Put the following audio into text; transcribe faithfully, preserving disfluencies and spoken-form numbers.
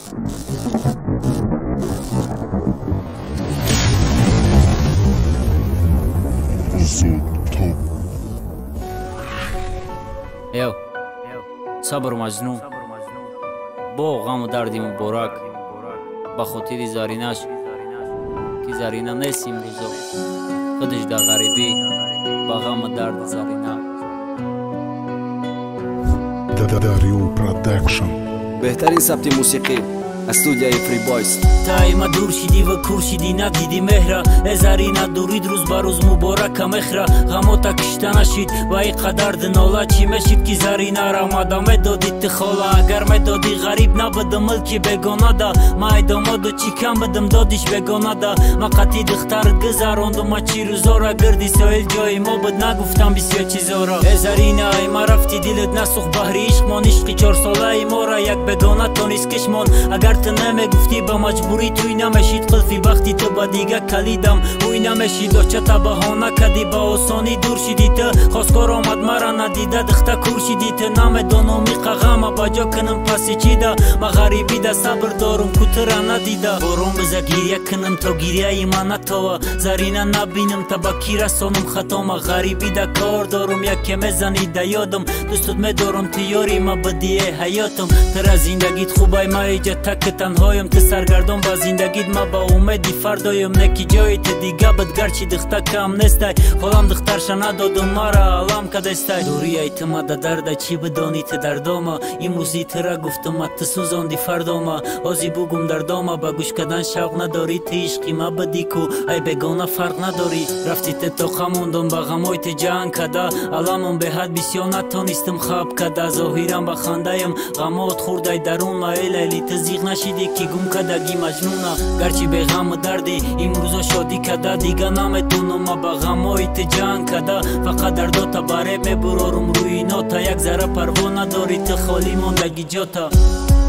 Eo, sabr majnun бо ғаму дарди муборак ба хотири заринаш ки зарина нест имрӯзо худаш дар ғарибӣ ба ғаму дарди зарина Dario Production беҳтарин сабти мусиқӣ аз студияи Free Boys. Таима дур шиди ва кур шиди надиди меҳра э зарина дурид рӯз ба рӯз муборака мехра ғамота кишта нашид ва и қадар динола чӣ мешид ки заринара мада медодид ти хола агар медоди ғариб набудим милки бегонада ма ай домоду чӣ кам будим додиш бегонада ма қатъи духтарат гузарондума чӣ рӯзора гирди соҳил ҷои мо буд нагуфтам бисёр чизора э зарина ай ма рафти дилат насух баҳри ишқмон ишқи чорсолаи мора як бегона тонист кишмон агар ту намегуфтӣ ба маҷбурӣ туй намешид қулфи бахти ту ба дига калидам уй намешид очата баҳона кади ба осонӣ дур шиди ту хоскор омад мара надида духта кур шиди ту намедонам иқа ғама ба ҷо кунам паси чида ма ғарибида сабр дорум ку тура надида борон биза гирья кунам то гирьяи ма натова зарина набинам та ба ки расонам хато ма ғарибида кор дорум яке мезанида ёдам дӯстут медорам ту ёри ма бадие ҳаётам тура зиндагит хубай ма иҷа таки танҳоям ту саргардон ба зиндагит ма ба умеди фардоям не ки ҷои ту дига буд гарчи духта кам нестай холам духтарша надодум мара алам кадестай дурияй ту ма да дарда чӣ бидони ту дардома имрӯзи тура гуфтума ту сӯзонди фардома ҳози бугум дардома ба гӯш кардан шавқ надорӣ ту ишқи ма будӣ ку ай бегона фарқ надорӣ рафти ту то хамондон ба ғамои ту ҷанг када аламам беҳад бисёр натонистам хаб када зоҳирам ба хандаям ғамот хурдай дарун ма элайли ту зиқ нашидӣ ки гум кадаги маҷнуна гарчи беғаму дарди имрӯзо шодӣ када дига наметонам ма ба ғамои ту ҷанг када фақат дардота бареб мебурорум рӯи нота як зара парво надори ту холӣ мондагӣ ҷота